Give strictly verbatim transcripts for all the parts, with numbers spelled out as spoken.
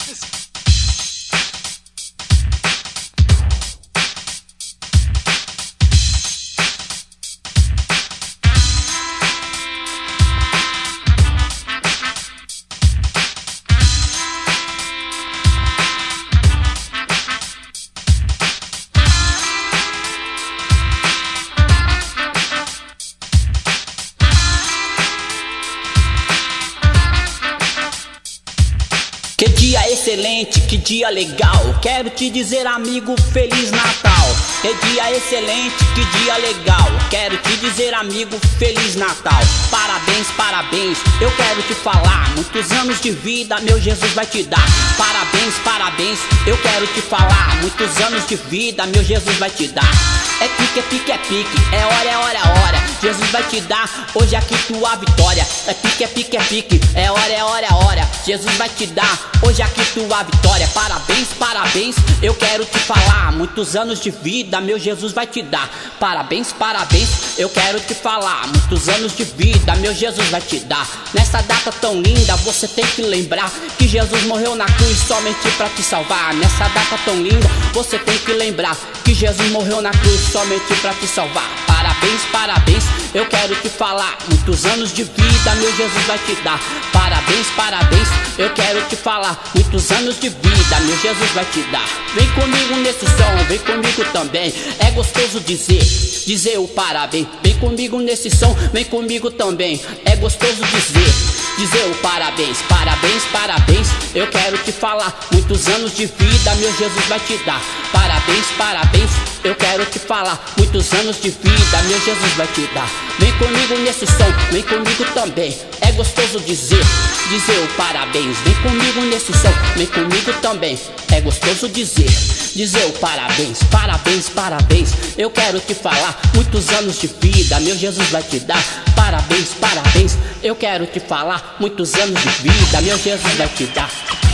Que dia excelente, que dia legal. Quero te dizer, amigo, Feliz Natal. Que dia excelente, que dia legal. Quero te dizer, amigo, Feliz Natal. Parabéns, parabéns, eu quero te falar. Muitos anos de vida, meu Jesus vai te dar. Parabéns, parabéns, eu quero te falar. Muitos anos de vida, meu Jesus vai te dar. É pique, é pique, é pique, é hora, é hora, é hora. Jesus vai te dar hoje aqui tua vitória. É pique, é pique, é pique, é hora, é hora, é hora. Jesus vai te dar hoje aqui tua vitória. Parabéns, parabéns, eu quero te falar. Muitos anos de vida, meu Jesus vai te dar. Parabéns, parabéns, eu quero te falar. Muitos anos de vida, meu Jesus vai te dar. Nessa data tão linda, você tem que lembrar que Jesus morreu na cruz somente pra te salvar. Nessa data tão linda, você tem que lembrar que Jesus morreu na cruz somente pra te salvar. Parabéns, parabéns, eu quero te falar. Muitos anos de vida, meu Jesus vai te dar. Parabéns, parabéns, eu quero te falar. Muitos anos de vida, meu Jesus vai te dar. Vem comigo nesse som, vem comigo também. É gostoso dizer, dizer o parabéns. Vem comigo nesse som, vem comigo também. É gostoso dizer, dizer o parabéns. Parabéns, parabéns, eu quero te falar. Muitos anos de vida, meu Jesus vai te dar. Parabéns, parabéns, eu quero te falar. Muitos anos de vida, meu Jesus vai te dar. Vem comigo nesse som, vem comigo também. É gostoso dizer, dizer o parabéns. Vem comigo nesse som, vem comigo também. É gostoso dizer, dizer o parabéns. Parabéns, parabéns, eu quero te falar. Muitos anos de vida, meu Jesus vai te dar. Parabéns, parabéns, eu quero te falar. Muitos anos de vida, meu Jesus vai te dar.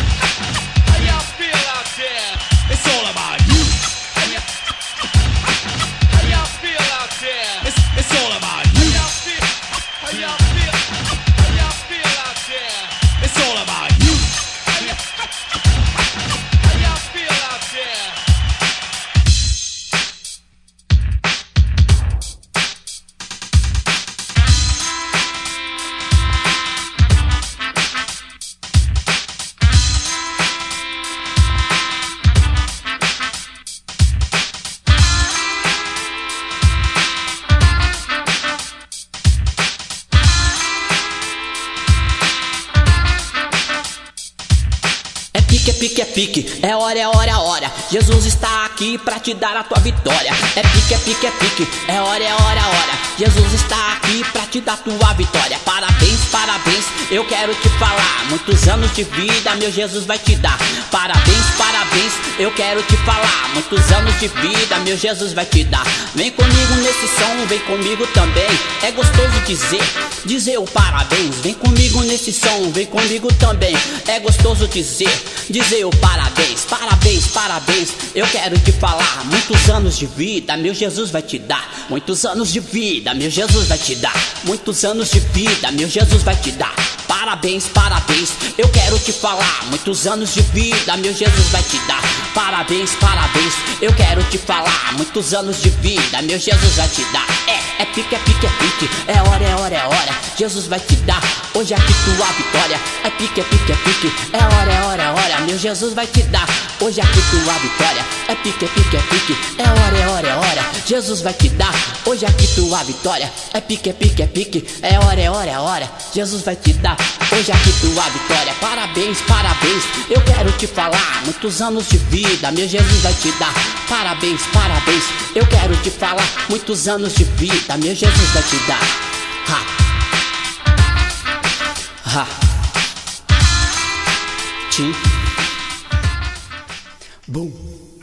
It's all about you. How y'all feel out there? It's, it's all about you. How y'all feel? How y'all feel? How y'all feel out there? It's all about you. How y'all feel out there? Pique, é pique, é pique, é hora, é hora, é hora. Jesus está aqui pra te dar a tua vitória. É pique, é pique, é pique, é hora, é hora, é hora. Jesus está aqui pra te dar a tua vitória. Parabéns, parabéns, eu quero te falar. Muitos anos de vida, meu Jesus vai te dar. Parabéns, parabéns, eu quero te falar. Muitos anos de vida, meu Jesus vai te dar. Vem comigo nesse som, vem comigo também. É gostoso dizer, dizer o parabéns. Vem comigo nesse som, vem comigo também. É gostoso dizer, dizer o parabéns. Parabéns, parabéns, eu quero te falar. Muitos anos de vida, meu Jesus vai te dar. Muitos anos de vida, meu Jesus vai te dar. Muitos anos de vida, meu Jesus vai te dar. Parabéns, parabéns, eu quero te falar. Muitos anos de vida, meu Jesus vai te dar. Parabéns, parabéns, eu quero te falar. Muitos anos de vida, meu Jesus vai te dar. É, é pique, é pique, é pique, é hora, é hora, é hora. Jesus vai te dar hoje aqui tua vitória. É pique, é pique, é pique, é hora, é hora, é hora. Meu Jesus vai te dar hoje aqui tua vitória. É pique, é pique, é pique, é hora, é hora, é hora. Jesus vai te dar hoje aqui tua vitória. É pique, é pique, é pique, é hora, é hora, é hora. Jesus vai te dar hoje aqui tua vitória. Parabéns, parabéns, eu quero te falar. Muitos anos de vida, meu Jesus vai te dar. Parabéns, parabéns, eu quero te falar. Muitos anos de vida, meu Jesus vai te dar. Ha. Ha. Tim. Boom.